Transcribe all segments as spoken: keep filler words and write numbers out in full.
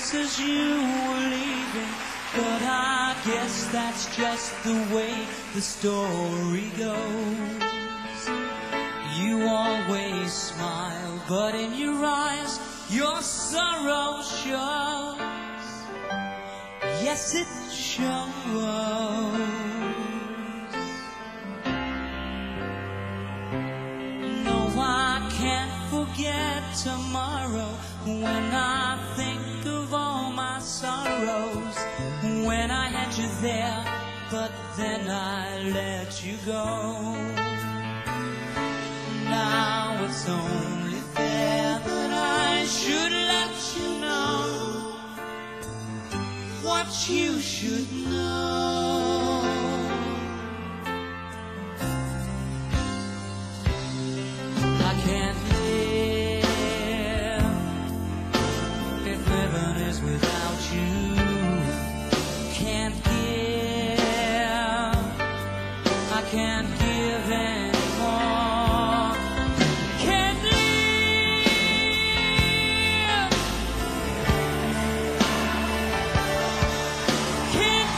faces you were leaving, but I guess that's just the way the story goes. You always smile, but in your eyes your sorrow shows. Yes, it shows. No, I can't forget tomorrow when I think of all my sorrows. When I had you there, but then I let you go. Now it's only fair that I should let you know what you should know. I can't live if living is without you. Can't give, I can't give anymore. Can't live, can't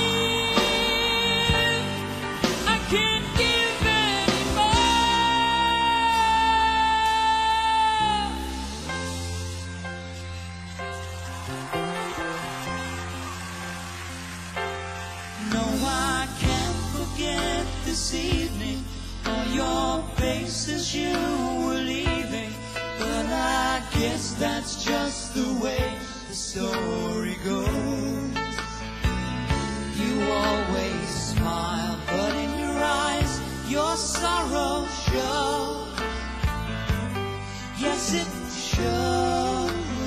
give, I can't give No, I can't forget this evening, all your faces you were leaving, but I guess that's just the way the story goes. You always smile, but in your eyes your sorrow shows. Yes, it shows.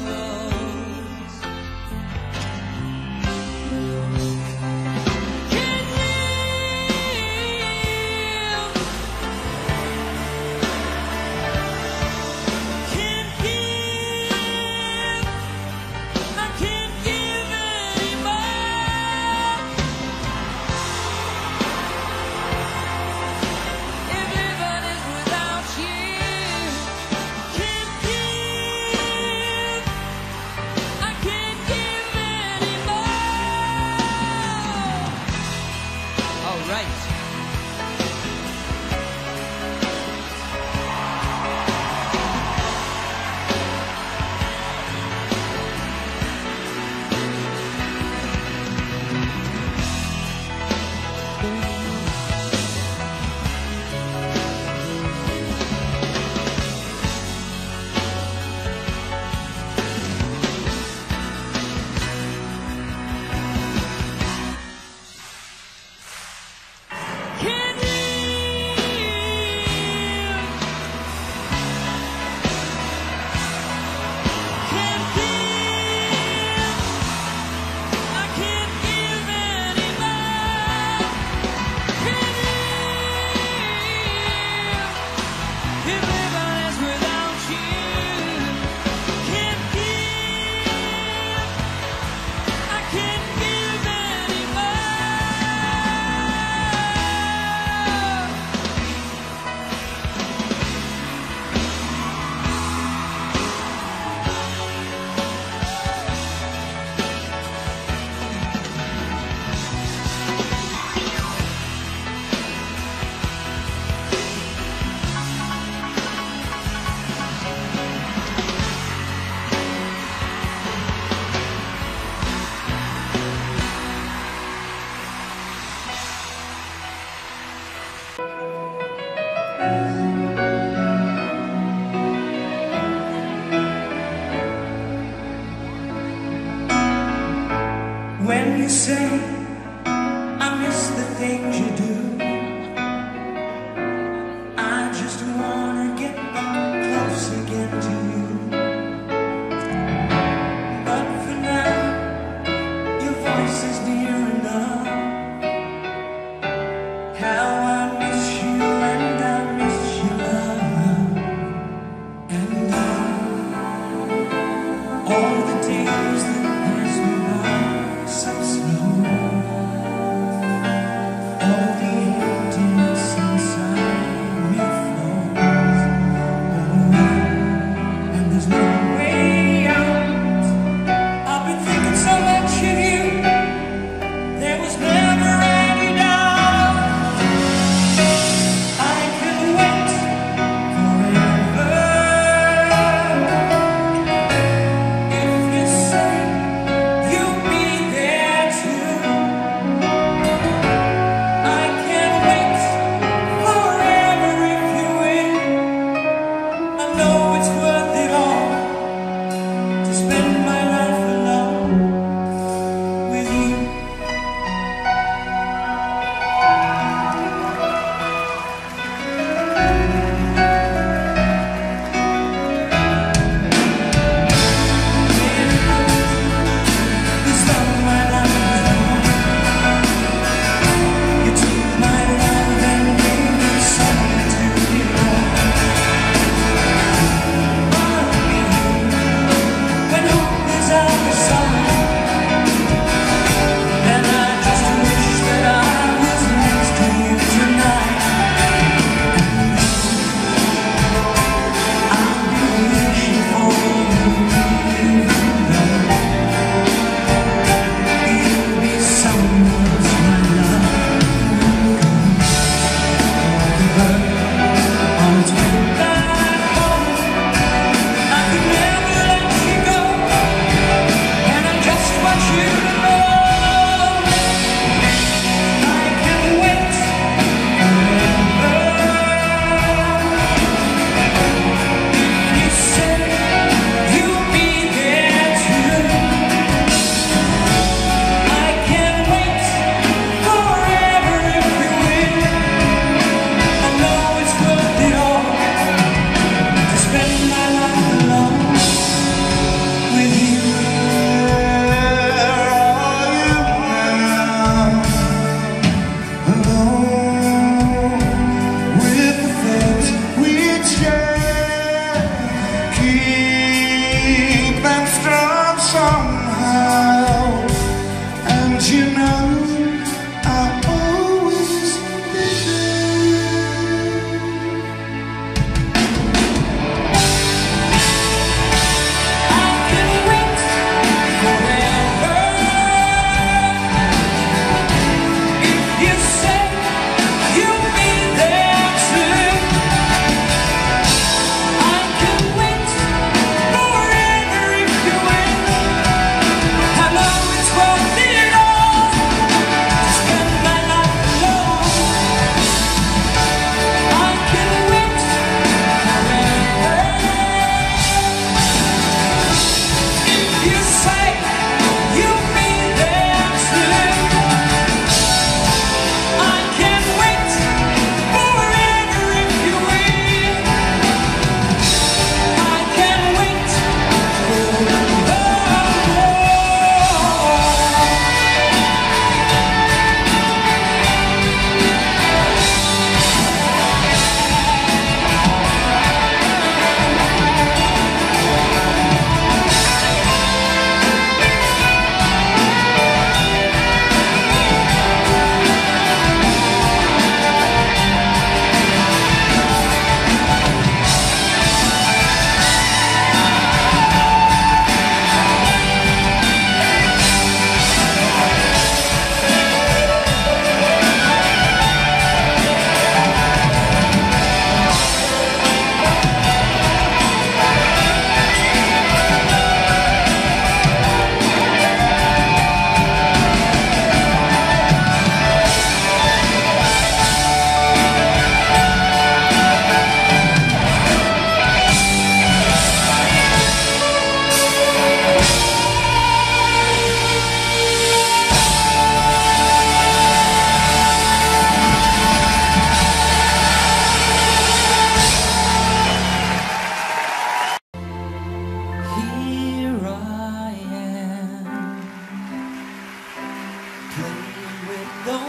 When you say I miss the things you do, I just wanna get close again to you. But for now, your voice is near enough. How I miss you and I miss your love. And all, all the days that pass me by so slow. All the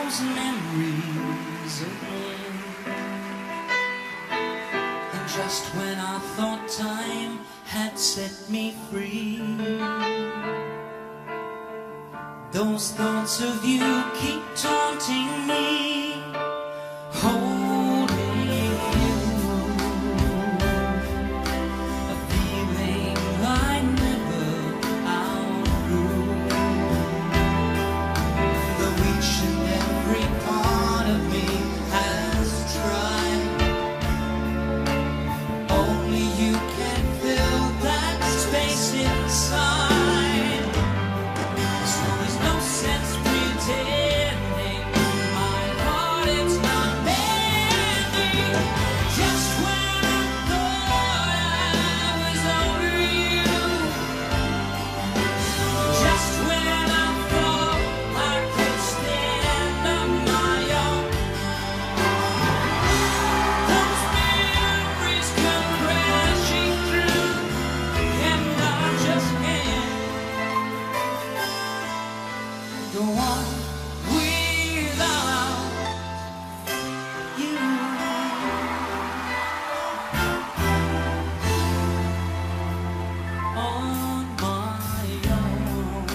those memories again. And just when I thought time had set me free, those thoughts of you keep taunting me, holding you, a feeling I never outgrew. Though each and every part of me has tried, only you can fill that space inside. So there's no sense pretending my heart it's not mending. Just when I thought I was over you, just when I thought I could stand on my own, those memories come crashing through, and I just can't go on without you. On my own,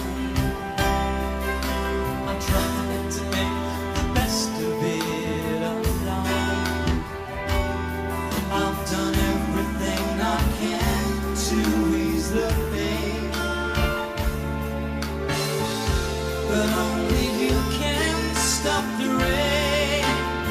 I tried to make the best of it alone. I've done everything I can to ease the pain, but only you can stop the rain.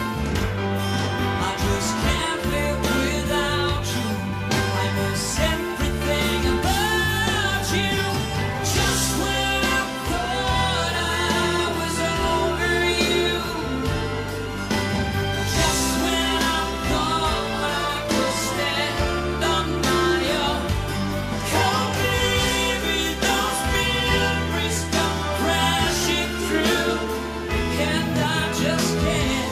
I just can't live without you. I miss everything about you. Just when I thought I was over you, just when I thought I could stand on my own, come baby, those memories come crashing through, and I just can't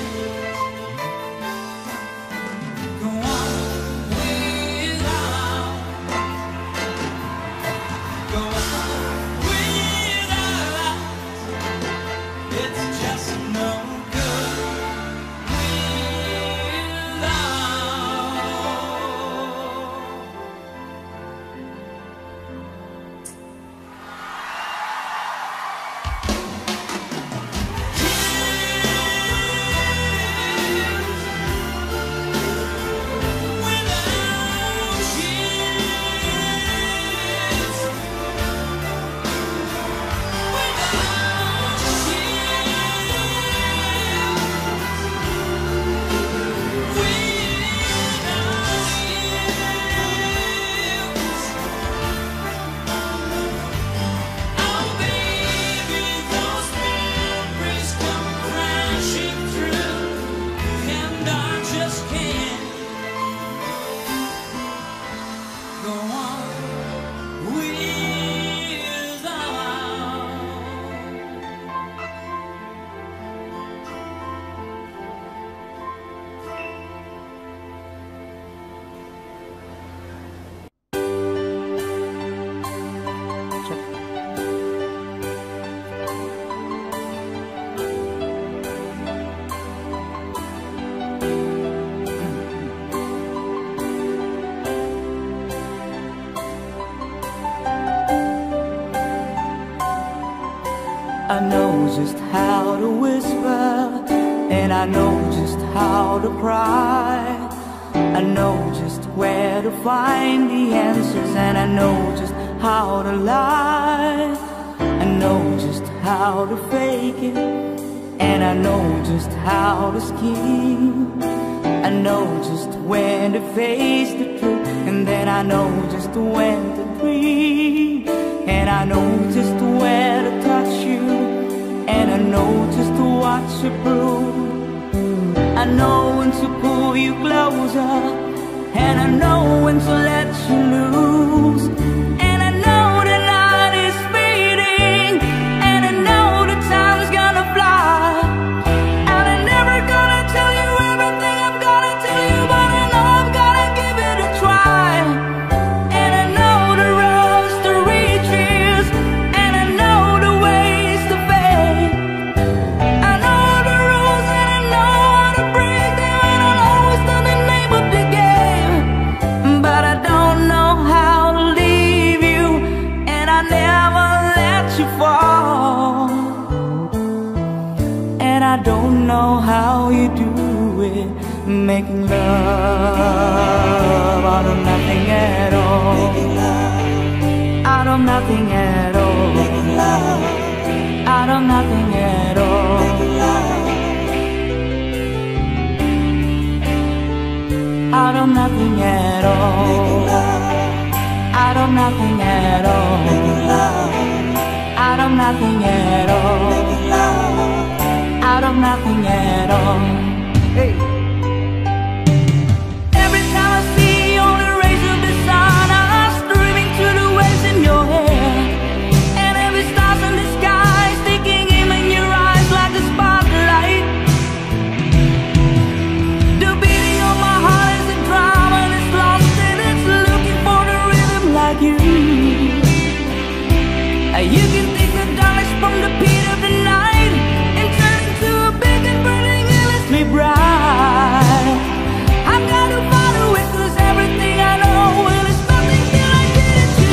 go on without, go on without. It's just no good I know just how to whisper, and I know just how to cry. I know just where to find the answers, and I know just how to lie. I know just how to fake it, and I know just how to scheme. I know just when to face the truth, and then I know just when to dream. And I know just where to touch you, and I know just what to prove. I know when to pull you closer, and I know when to let you loose. And I know the night is fading, and I know the time's gonna fly. And I'm never gonna tell you everything I'm gonna tell you, but I know I've gotta give it a try. And I know the roads to reaches, and I know the ways to fade. I know the watch you fall. And I don't know how you do it, making love out of nothing at all. Out of nothing at all. Out of nothing at all. Out of nothing at all. Out of nothing at all. Out of nothing at all. Out of nothing at all. Hey. Every time I see you on the rays of the sun, I'm streaming to the waves in your hair. And every star's in the sky is taking aim in your eyes like a spotlight. The beating of my heart is a drum and it's lost and it's looking for the rhythm like you. You can take the darkness from the pit of the night and turn into a big and burning endlessly bright. I've got to follow it 'cause everything I know, well, it's nothing till I get it to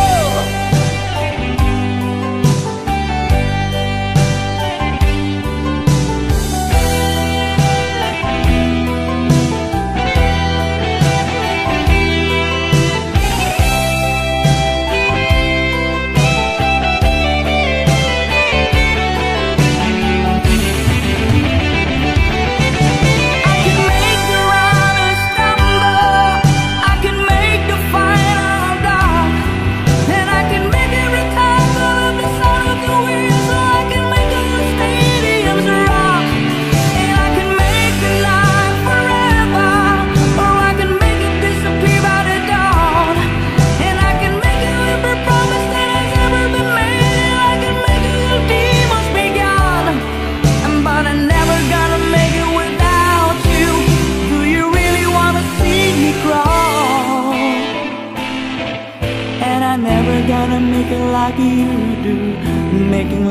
like you do, making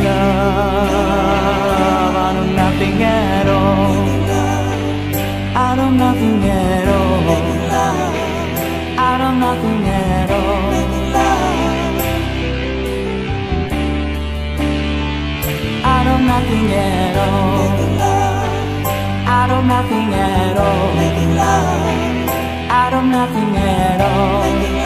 love out of nothing at all. Out of nothing at all. Out of nothing at all. Out of nothing at all. Out of nothing at all. Out of nothing at all.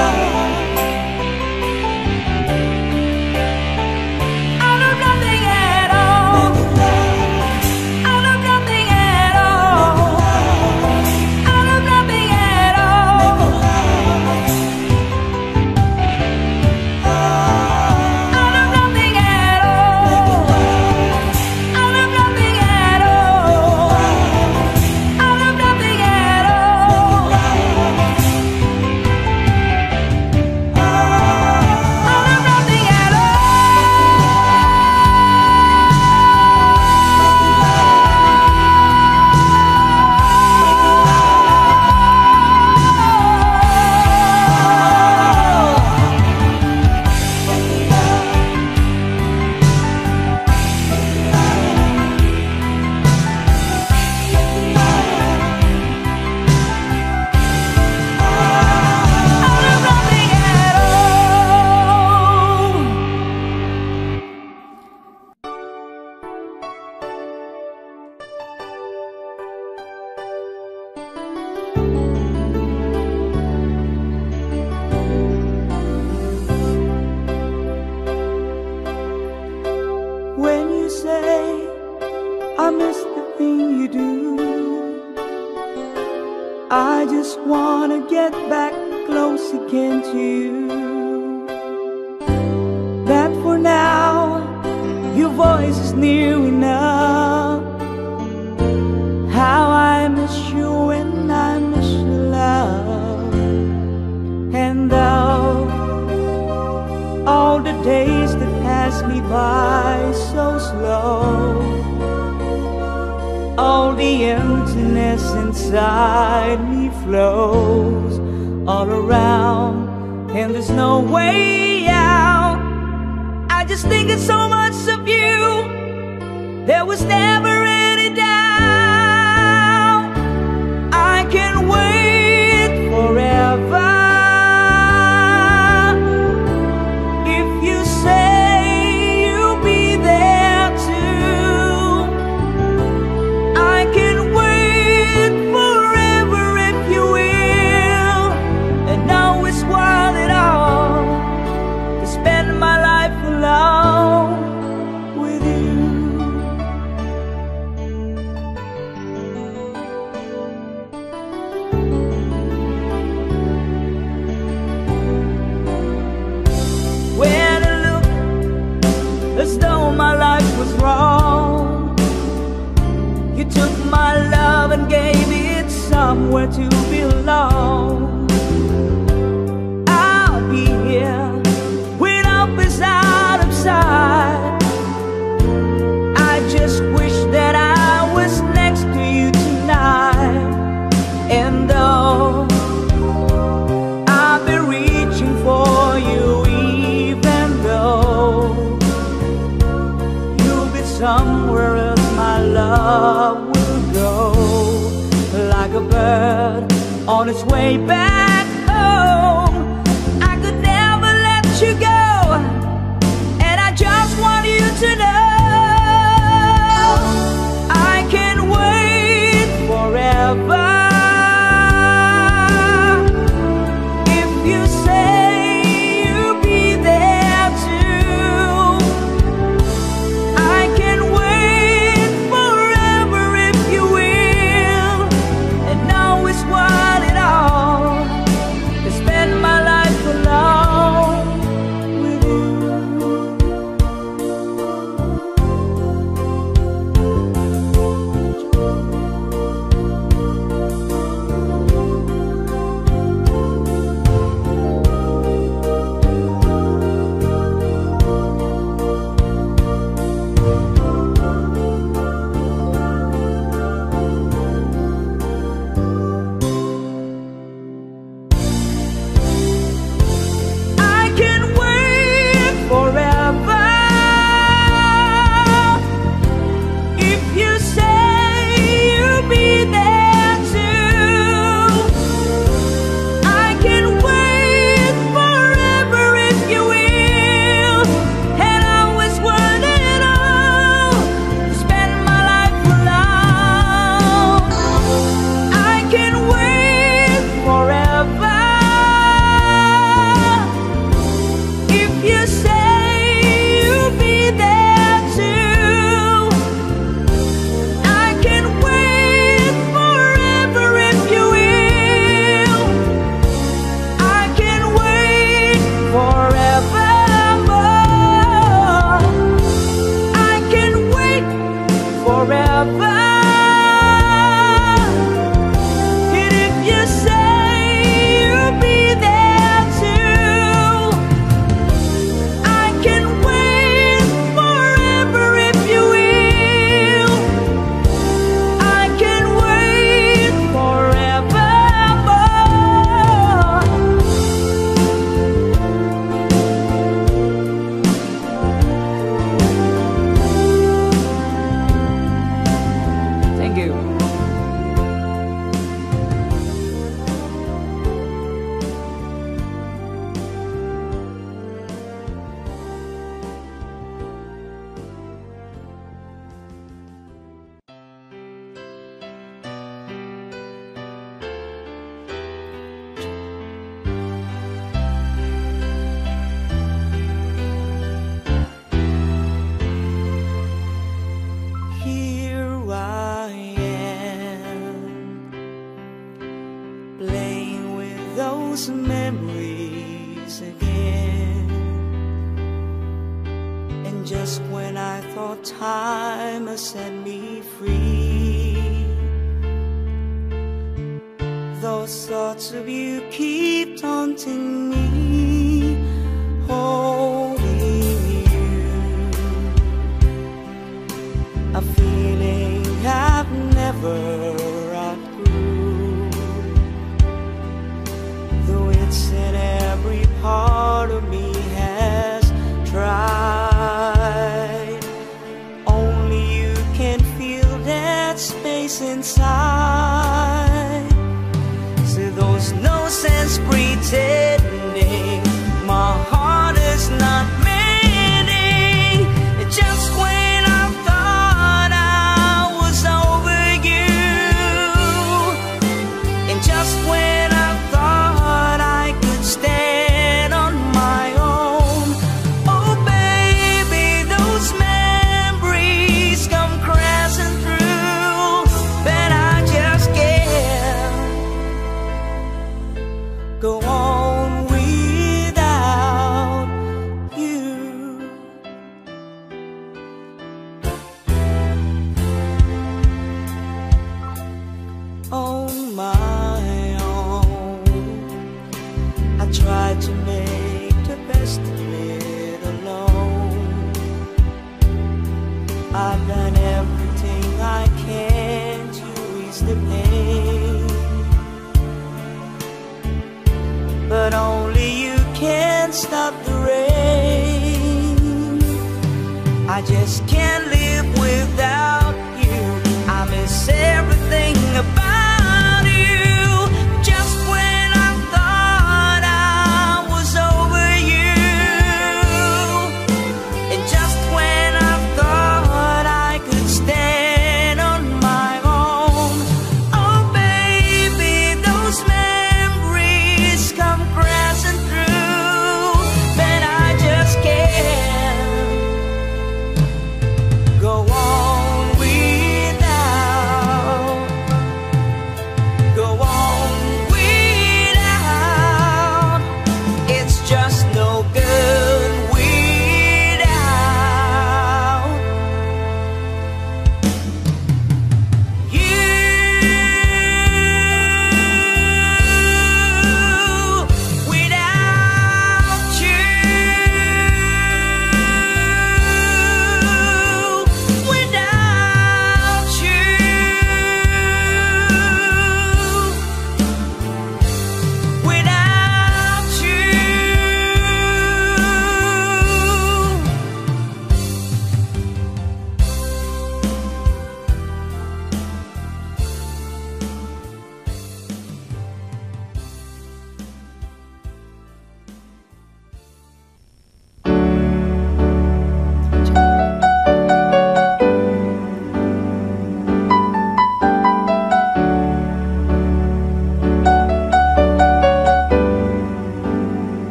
I just wanna get back close again to you. That for now, your voice is near enough. How I miss you and I miss your love. And though all the days that pass me by so slow, all the emptiness inside me flows all around, and there's no way out. I just think it's so much of you. There was never any doubt. I can wait forever if you say somewhere else my love will go. Like a bird on its way back home, I could never let you go, and I just want you to know I can wait forever. Memories again, and just when I thought time had set me free, those thoughts of you keep taunting me, holding you, a feeling I've never in every part of me has tried. Only you can feel that space inside. So there's no sense pretending my heart is not mending. Just when I thought I was over you, and just when I thought I could stand on my own, oh baby, those memories come crashing through, but I just can't go on without you. On my own, I tried to make the best of it alone. I've done everything I can to ease the pain, but only you can stop the rain. I just can't live with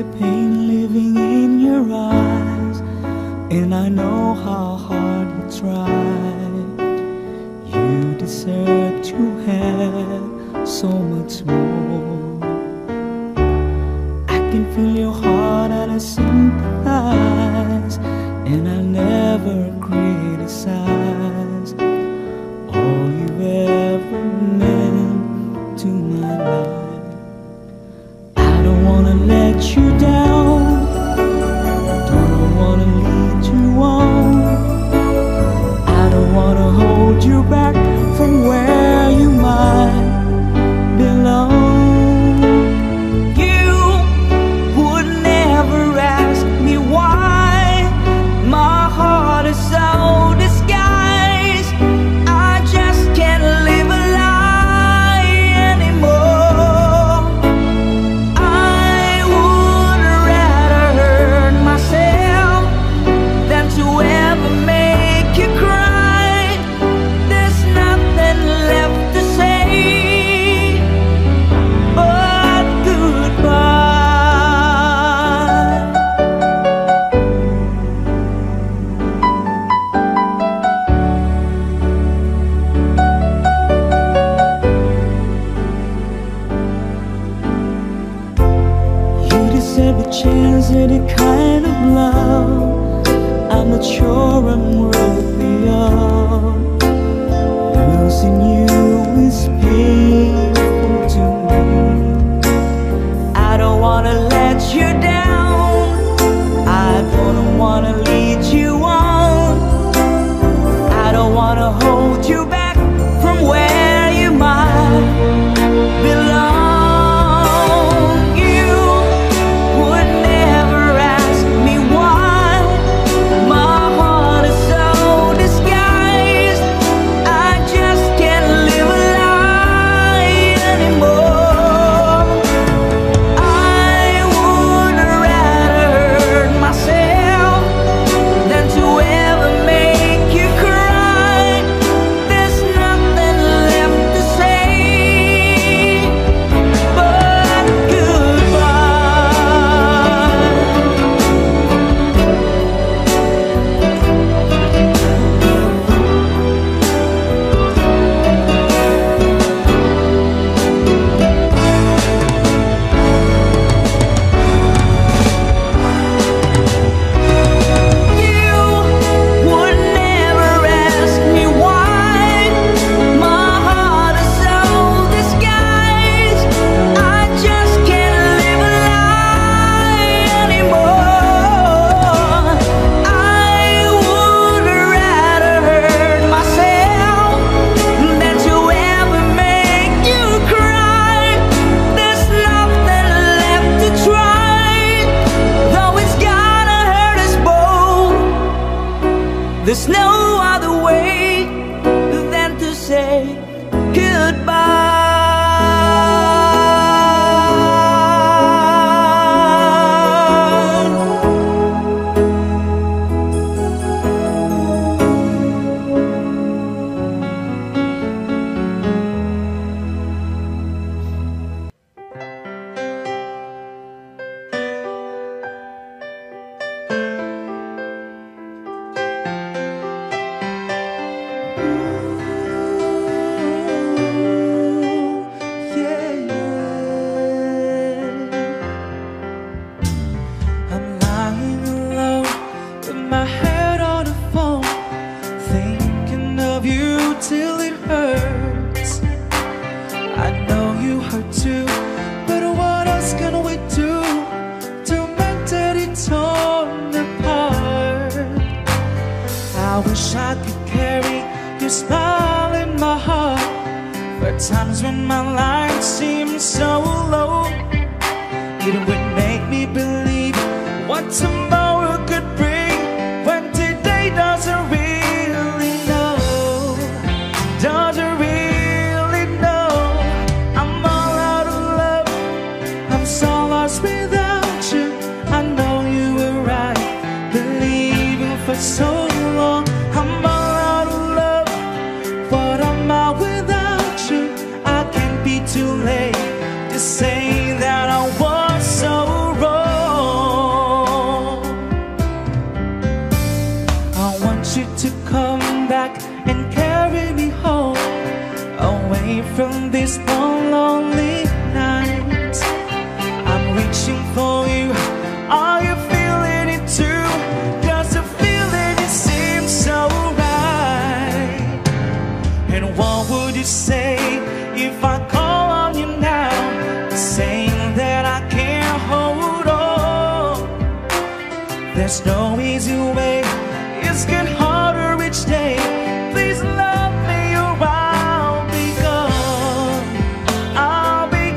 pain living in your eyes, and I know how hard you try. You deserve to have so much more. I can feel your heart and I sympathize, and I'll never criticize all you've ever meant to my life. I don't wanna let you down, don't wanna lead you on. I don't wanna hold you back from where you might belong. You would never ask me why my heart is so disguised. I just can't live a lie anymore. I would rather hurt myself than to ever make you cry. There's nothing left to say but goodbye. You deserve a chance at a kind of love I'm not sure I'm worthy of. Losing you is painful to me. I don't wanna let you down, I don't wanna lead you on. I don't wanna hold you back from where you might belong. You would never ask me why my heart is so disguised. I just can't live a lie anymore. I would rather hurt myself than to ever make you cry. There's nothing left to say but goodbye. You would never ask me why my heart is so disguised. I just can't live a lie anymore. I would rather hurt myself than to ever make you cry. There's nothing left to try, though it's gonna hurt us both. There's no other way than to say goodbye. I'm lying alone with my head on the phone, thinking of you till it hurts. I know you hurt too, but what else can we do to mentally torn apart? I wish I could carry your smile in my heart for times when my life seems so low. It would make me believe what tomorrow could bring when today doesn't really know, doesn't really know. I'm all out of love, I'm so lost without you. I know you were right, believing for so long. I'm all out of love, what am I without you? I can't be too late to say that I was so wrong. there's no easy way. It's getting harder each day. Please love me or I'll be gone. I'll be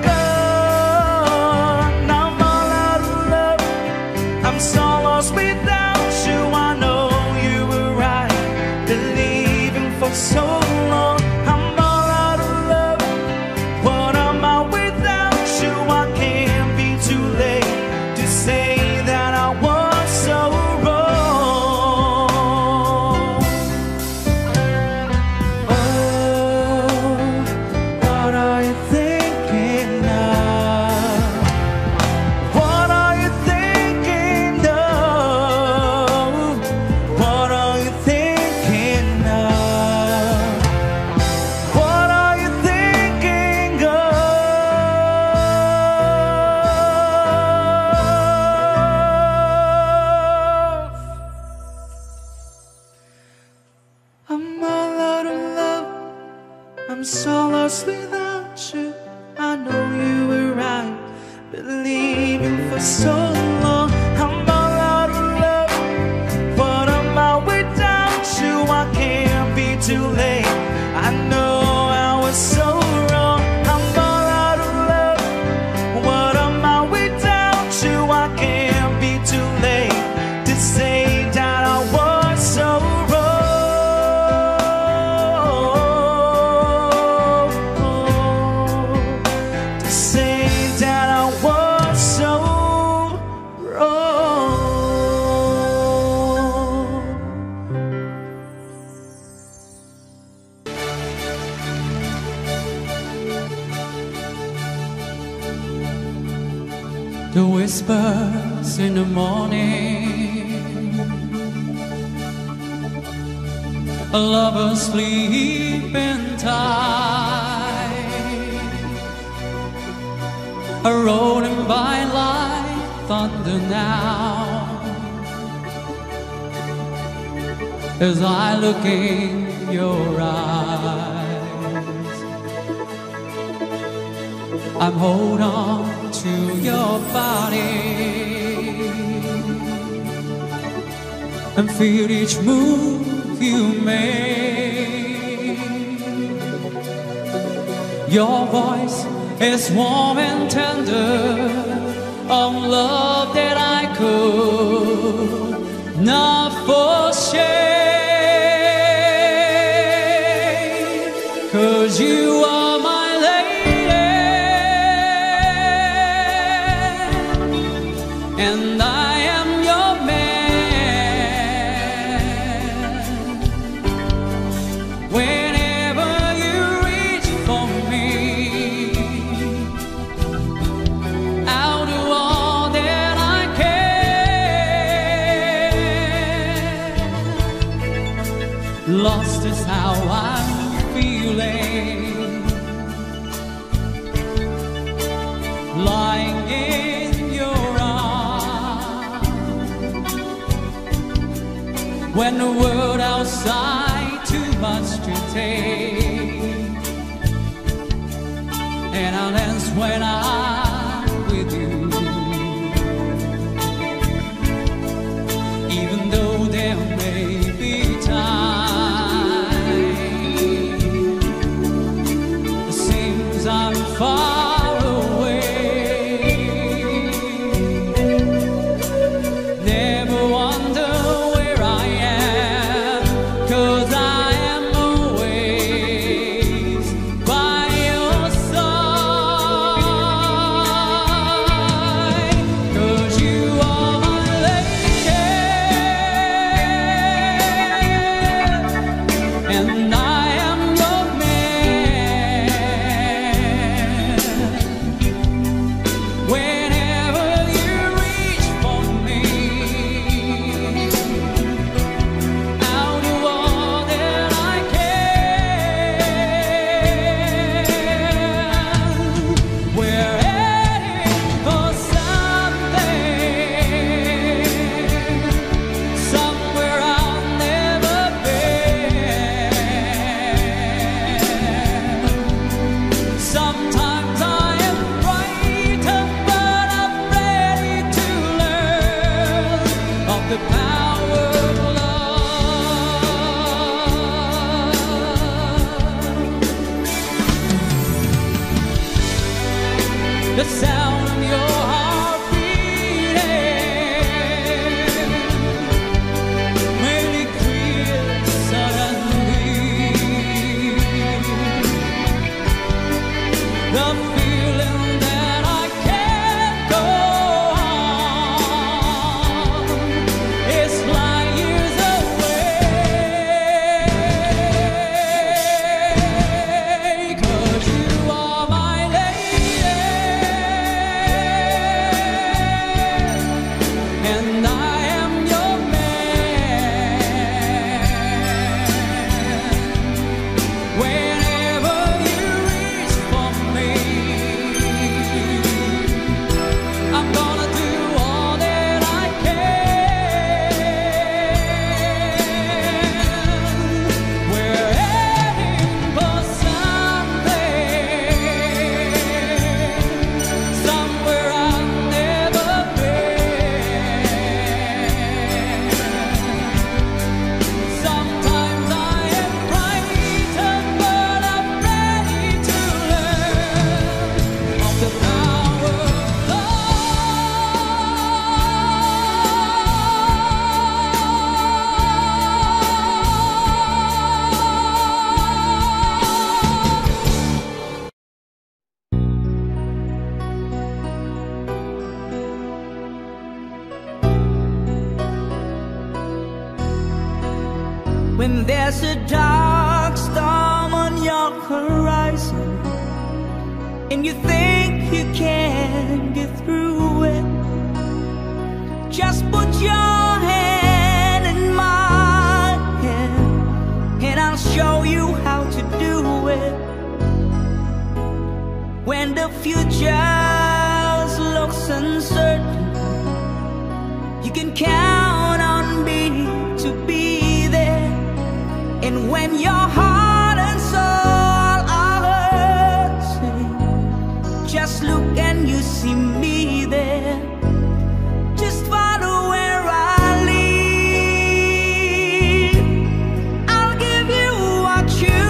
gone. I'm all out of love. I'm so lost without you. I know you were right, believing for so long. I'm all out of love. What am I without you? I can't be too late to say that I was so wrong. Oh, what are you thinking of? What are you thinking of? What are you thinking of? What are you thinking of? I'm all out of love. I'm so lost without you. I know you were right, believing for so long. I'm all out of love. What am I without you? I can't be too late. I know I was so wrong. I'm all out of love. What am I without you? I can't be too late to say that I was so wrong. To say that I was so wrong. The whispers in the morning, a lover sleeping tight, a rolling by like thunder now, as I look in your eyes. I'm holding on to your body and feel each move you make. Your voice is warm and tender, of love that I could not forsake. 'Cause you are my lady, and I am your man. Whenever you reach for me, I'll do all that I can. Lost is how I'm feeling, lying in your arms, when the world outside too much to take, and I'll dance when I'm with you, even though there may be time it seems I'm far away. Never wonder where I am, 'cause I am always by your side. the power of love. The sound of your heart beating made it clear suddenly. The feeling that I can't go on is light years away. 'Cause you are my lady, and I am your man. Whenever you reach for me, I'm gonna do all that I can. We're heading for something, somewhere I've never been. Sometimes I am frightened, but I'm ready to learn of the power of When there's a dark storm on your horizon and you think you can't get through it, just put your hand in my hand and I'll show you how to do it. When the future looks uncertain, you can count on me to be there. And when your heart and soul are hurting, just look and you see me there. Just follow where I lead. I'll give you what you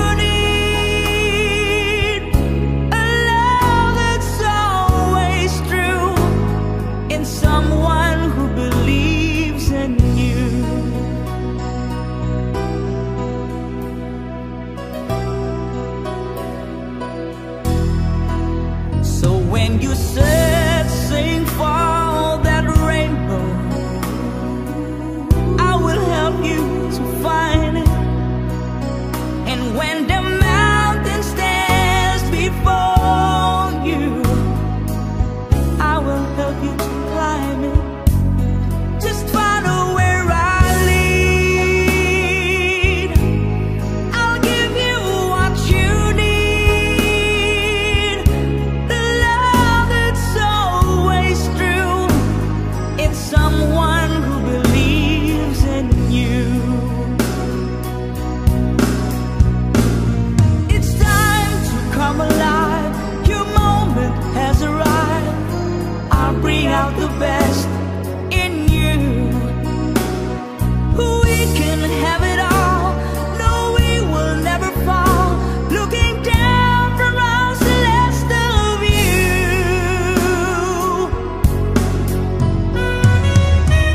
need, a love that's always true, in someone who believes in you. So when you searching for that rainbow, I will help you to find it. And when the mountain stands before you, I will help you to climb it. Just follow where I lead. I'll give you what you need, the love that's always true, in someone who believes in you. It's time to come alive. Your moment has arrived. I'll bring out the best in you. We can have it all. No, we will never fall. Looking down from our celestial view.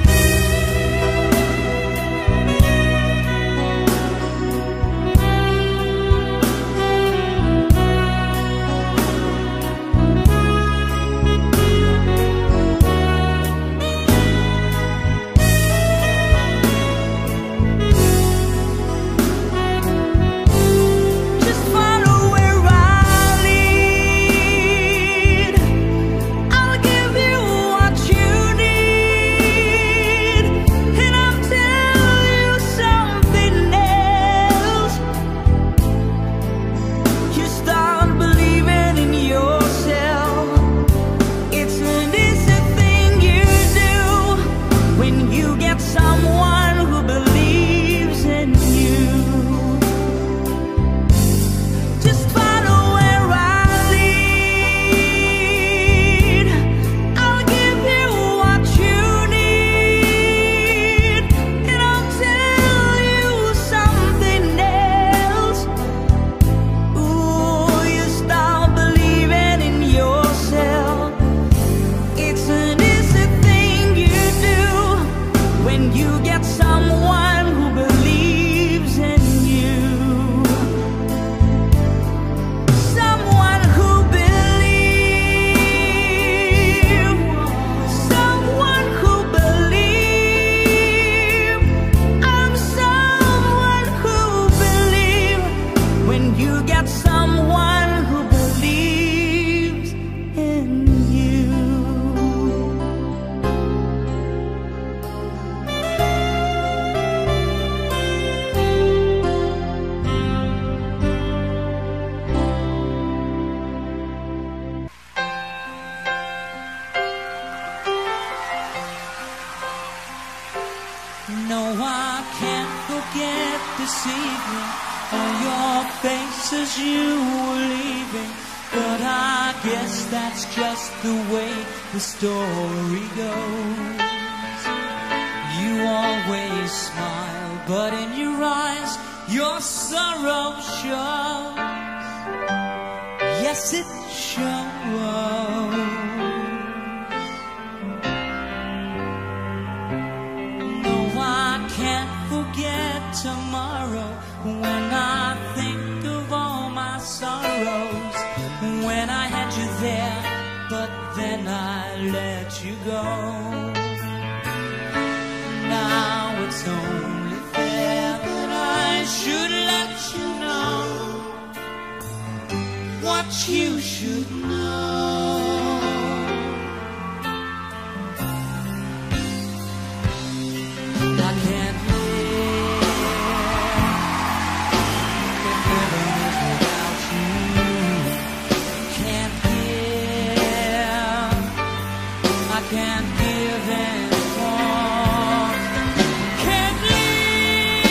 No, I can't forget this evening, all your faces you were leaving. But I guess that's just the way the story goes. You always smile, but in your eyes your sorrow shows. Yes, it shows. No, I can't forget tomorrow when I think of all my sorrows. When I had you there, but then I let you go. Now it's only fair that I should let you know what you should know. I can't live if heaven is without you. Can't give, I can't give anymore. Can't live.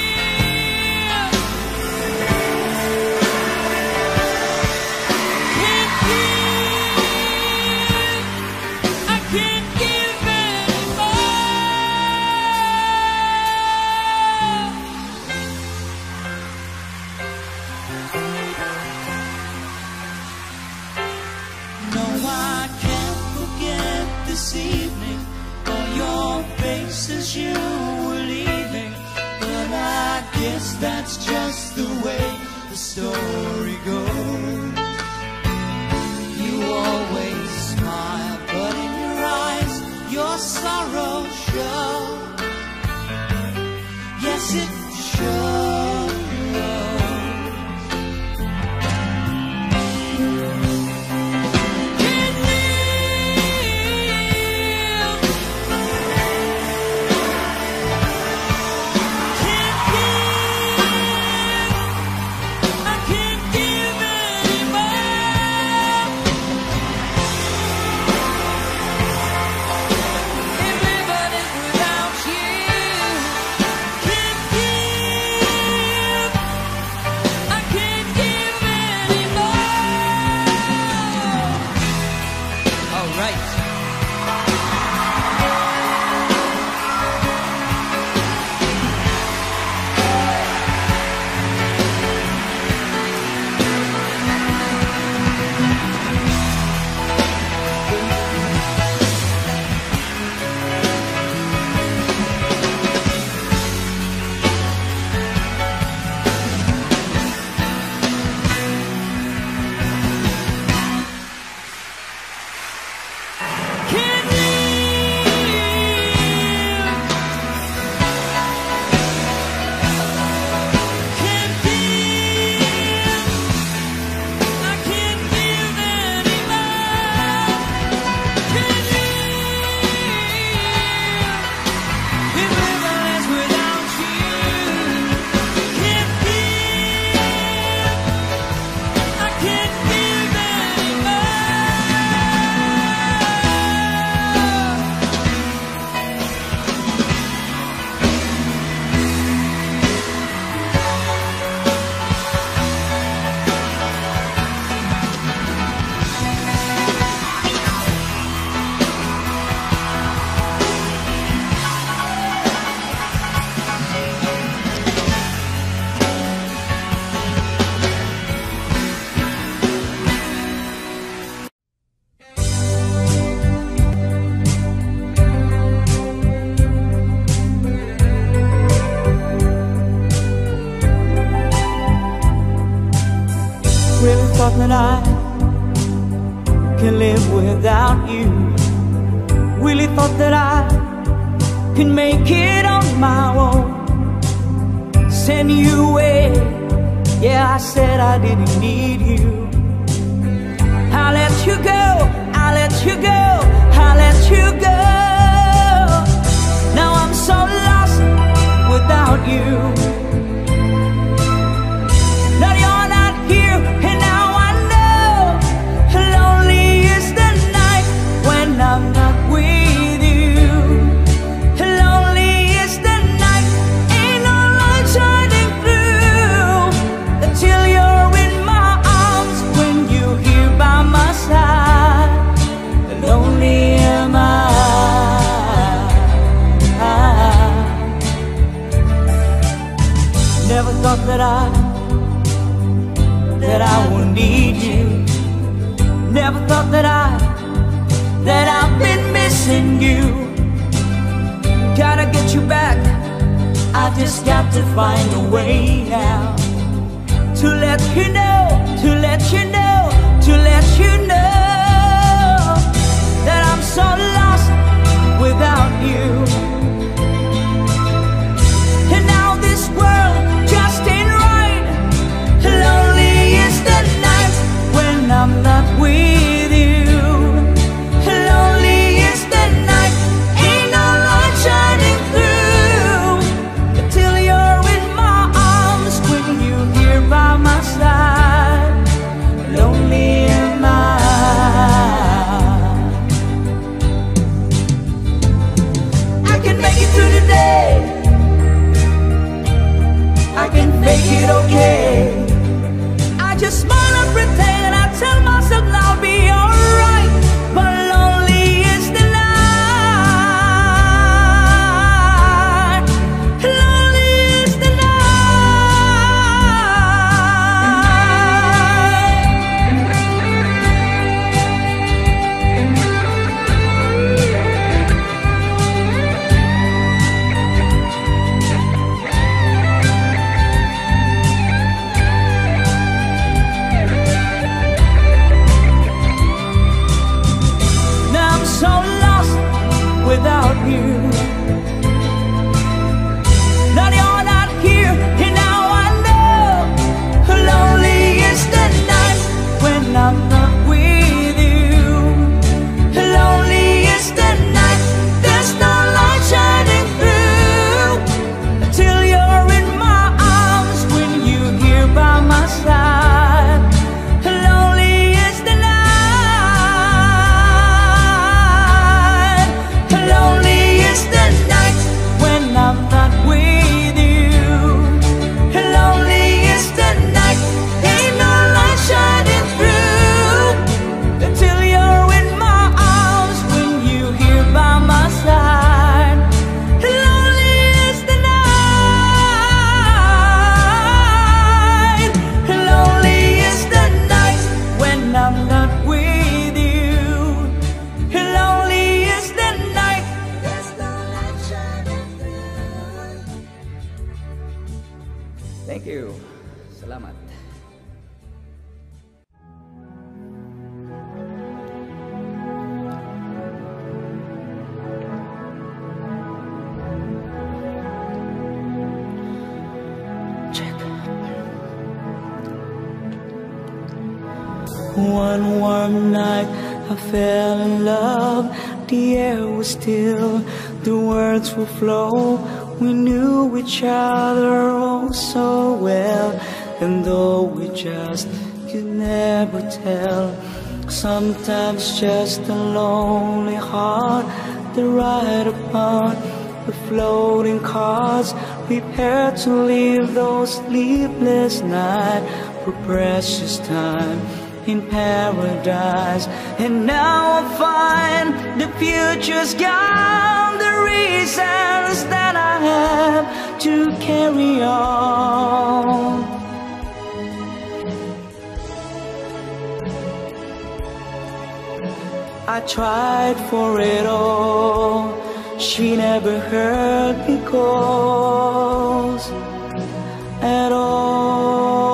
Can't give, I can't give No, I can't forget this evening, all your faces you were leaving. But I guess that's just the way the story goes. You always smile, but in your eyes your sorrow shows. Yes, it shows. Really thought that I can live without you. Really thought that I can make it on my own. Send you away, yeah, I said I didn't need you. I let you go, I let you go, I let you go. Now I'm so lost without you. Now you're not here, and now I know lonely is the night when I'm not with you. Lonely is that I, that I would need you. Never thought that I, that I've been missing you. Gotta get you back, I just got to find a way now. To let you know, to let you know, to let you know that I'm so lost without you. And now this world just ain't right. Lonely is the night when I'm not with you. Lonely is the night, ain't no light shining through until you're in my arms, when you're here by my side. Lonely am I. I can make it through the day, I can make it okay. I just smile and pretend, I tell myself I'll be alright. But lonely is the night. Lonely is the without you. Now you're not here, and now I know. Lonely is the night when I'm not with you. Lonely is the night, there's no light shining through until you're in my arms, when you're here by my side. Lonely is the night. Lonely is the night when I'm not with you. Lonely is the night, ain't no light shining through until you're in my arms, when you're here by my side. Lonely is the night. Lonely is the night when I'm not with you. Lonely is the night. Thank you. Salamat. Check. One warm night I fell in love. The air was still, the words would flow. We knew each other oh so well, and though we just could never tell, sometimes just a lonely heart that ride upon the floating cars, prepared to leave those sleepless nights for precious time in paradise. And now I find the future's gone, the reasons that I have to carry on. I tried for it all, she never heard me calls at all.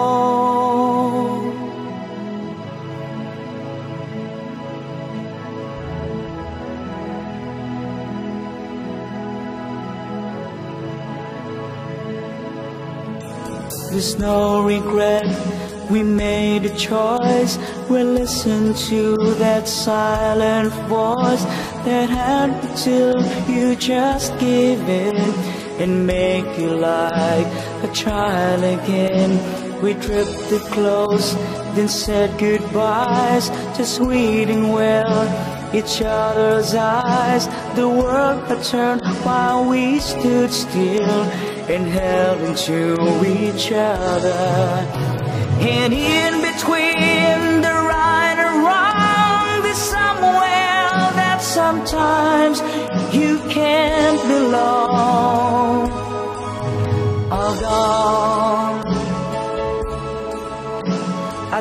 There's no regret, we made a choice. We listened to that silent voice that had me till you just give in and make you like a child again. We drifted close, then said goodbyes, just waiting well each other's eyes. The world had turned while we stood still and held into each other. And in between the right and wrong, there's somewhere that sometimes you can't belong. All gone.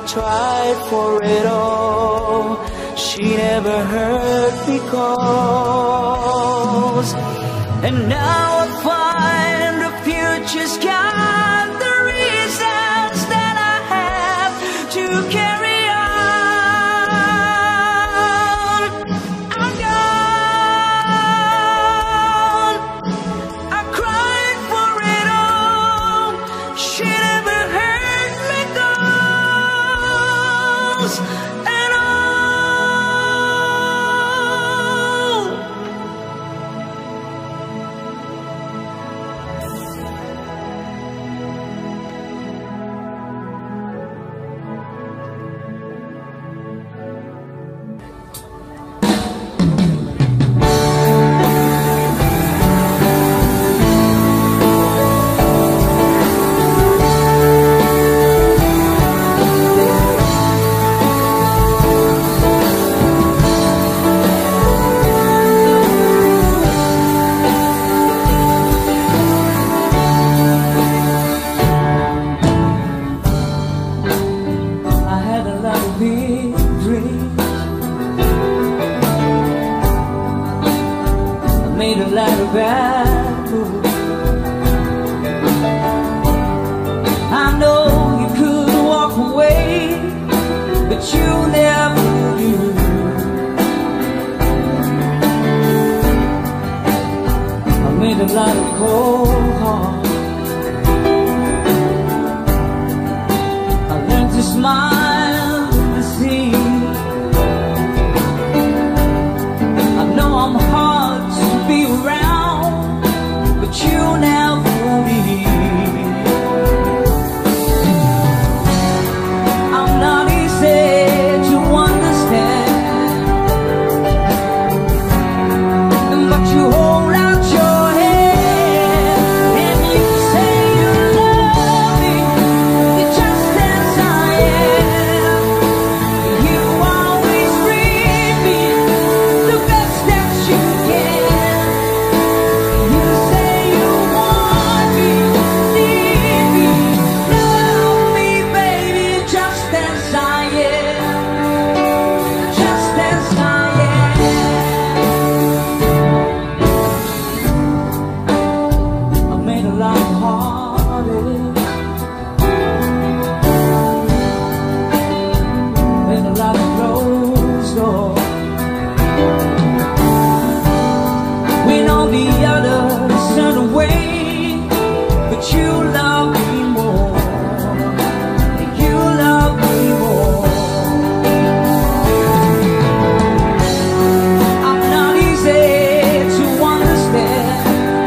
tried for it all. She never heard me calls. And now I find the future's got the reasons that I have to carry on. I'm gone. I cried for it all. She never heard me calls. And all. Made a lot of bad moves. I know you could walk away, but you never do. I made a lot of cold hearts. I learned to smile to see. I know I'm hard to be around, but you never leave. I'm not easy to understand, but you hold out your hand and you say you love me just as I am. You always treat me the best that you can. You say you want me, need me, love me, baby, just as I am, just as I am. I made a lot of heartache, made a lot of closed doors. When all the others turn away, but you love me more, you love me more. I'm not easy to understand,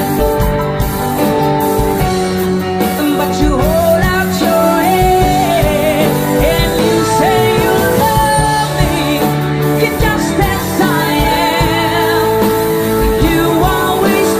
but you hold out your hand and you say you love me just as I am. You always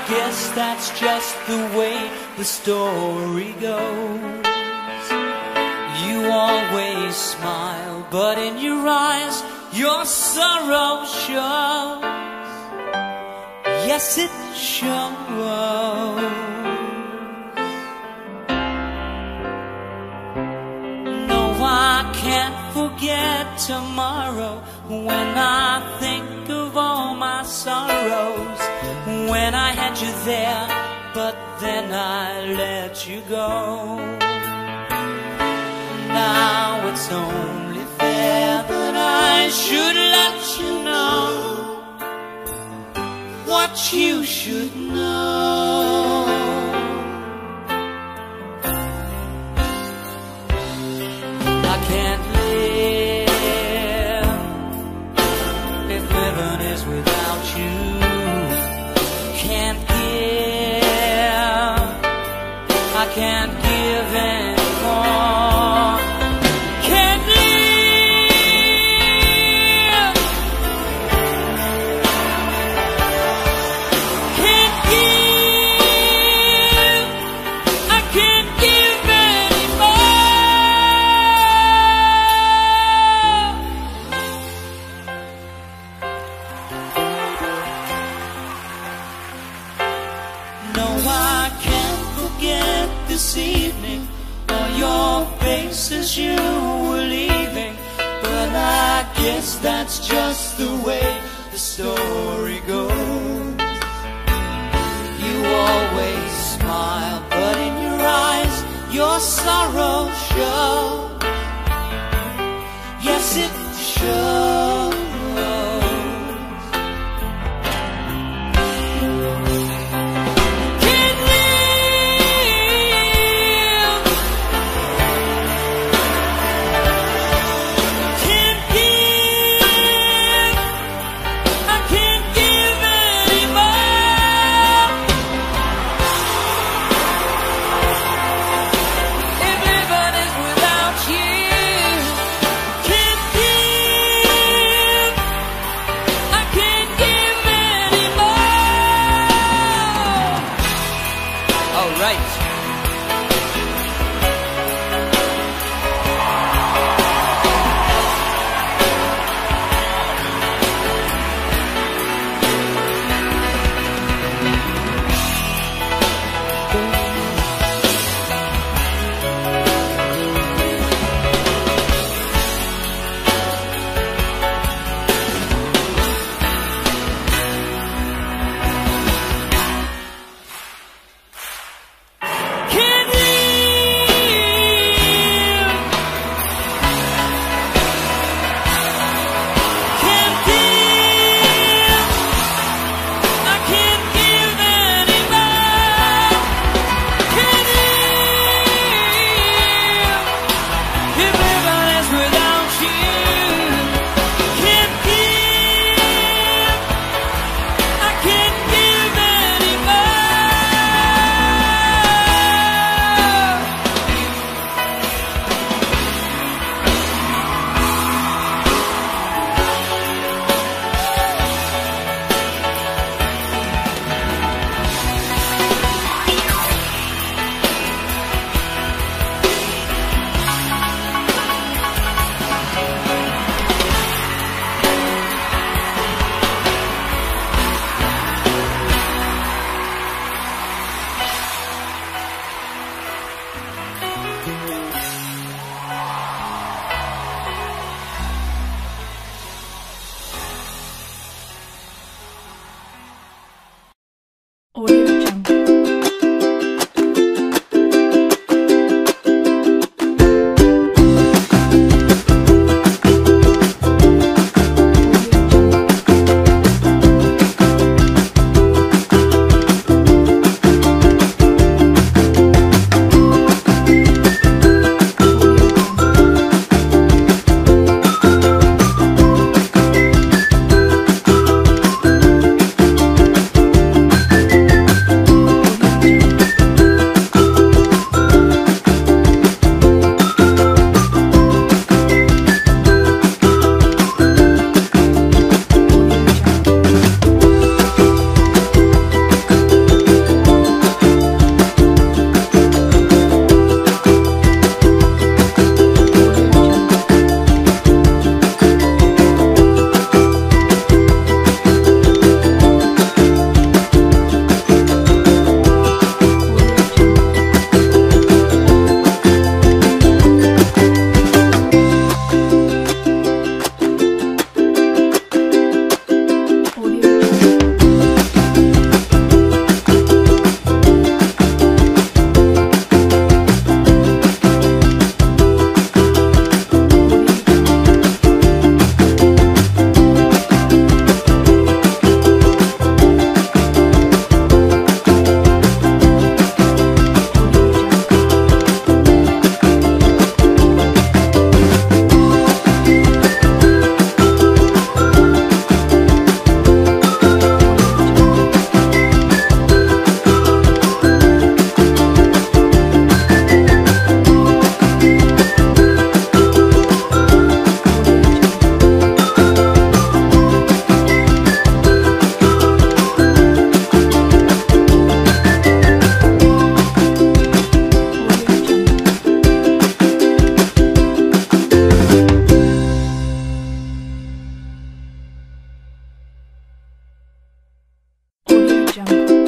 guess that's just the way the story goes. You always smile, but in your eyes your sorrow shows. Yes, it shows. No, I can't forget tomorrow when I think of all my sorrows. When I had you there, but then I let you go. Now it's only fair that I should let you know what you should know. I can't live if living is without you. Can't give, I can't give anymore. Can't live, can't give, I can't give anymore. No, I can't forget this evening or your face as you were leaving, but I guess that's just the way the story goes. You always smile, but in your eyes your sorrow shows. Yes, it shows. Without Jungle.